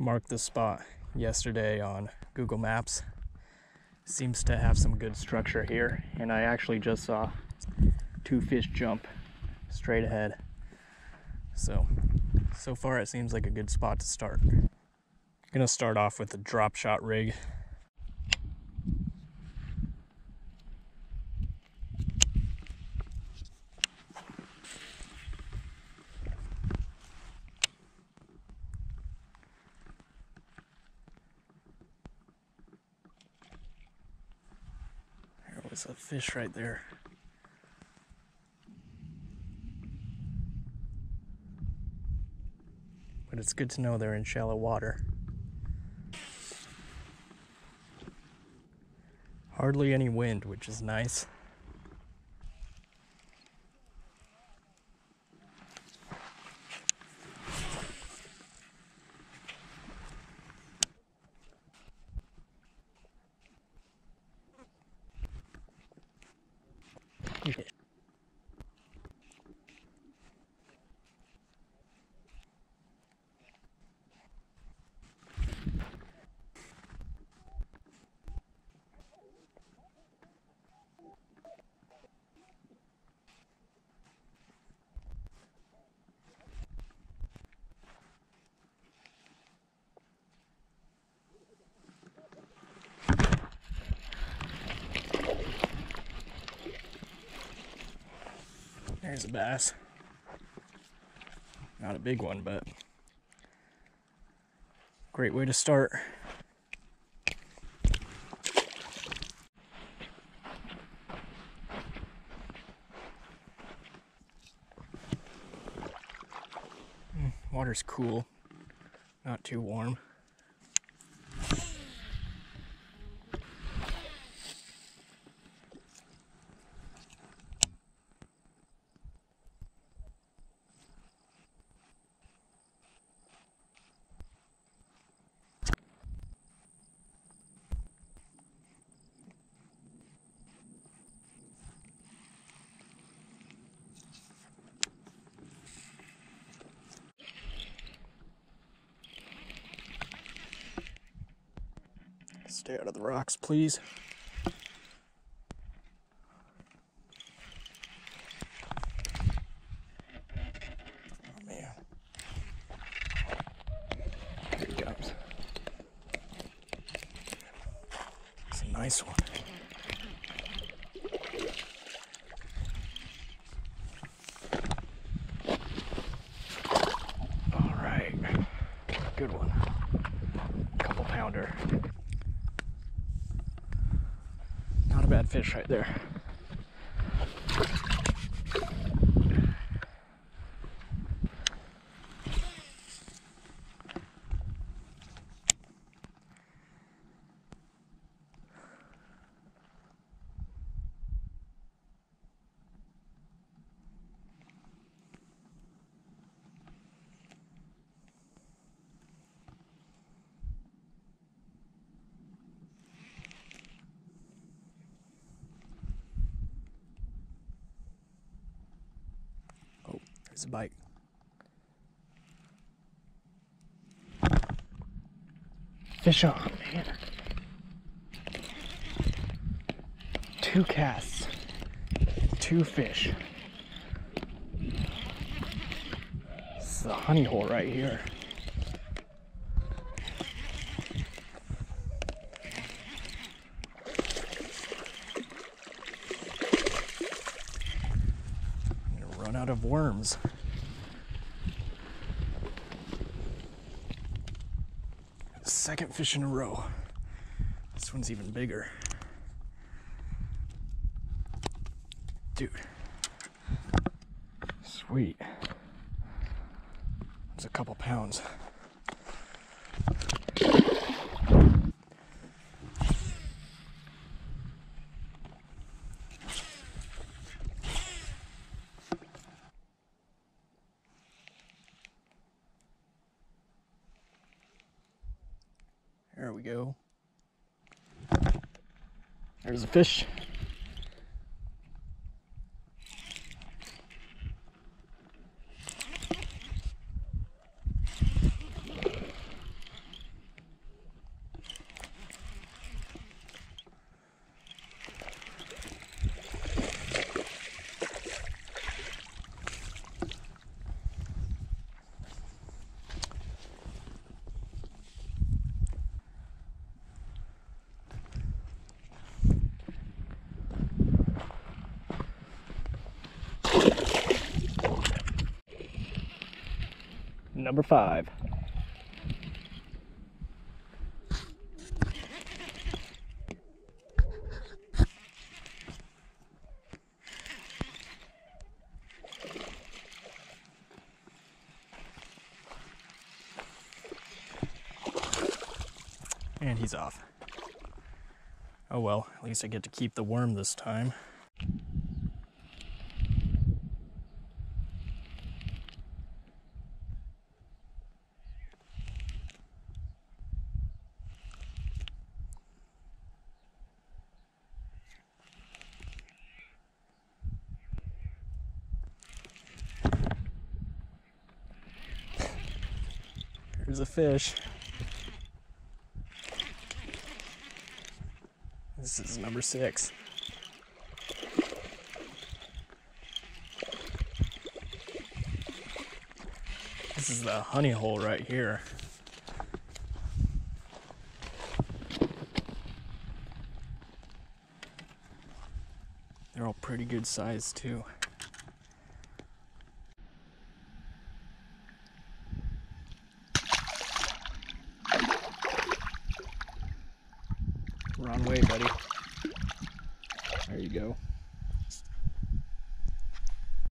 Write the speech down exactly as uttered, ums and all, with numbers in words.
marked this spot yesterday on Google Maps. Seems to have some good structure here, and I actually just saw two fish jump straight ahead. So, so far it seems like a good spot to start. I'm gonna start off with a drop shot rig. There was a fish right there. But it's good to know they're in shallow water. Hardly any wind, which is nice. There's a bass. Not a big one, but great way to start. Mm, water's cool, not too warm. Stay out of the rocks, please. Oh man. Here he comes. It's a nice one. All right. Good one. Couple pounder. Not a bad fish right there. There's a bite. Fish on, man. Two casts, two fish. This is a honey hole right here. I'm gonna run out of worms. Second fish in a row. This one's even bigger. Dude. Sweet. There's a couple pounds. There we go. There's a fish. Number five. And he's off. Oh well, at least I get to keep the worm this time. Here's a fish. This is number six. This is the honey hole right here. They're all pretty good size too. Wrong way, buddy.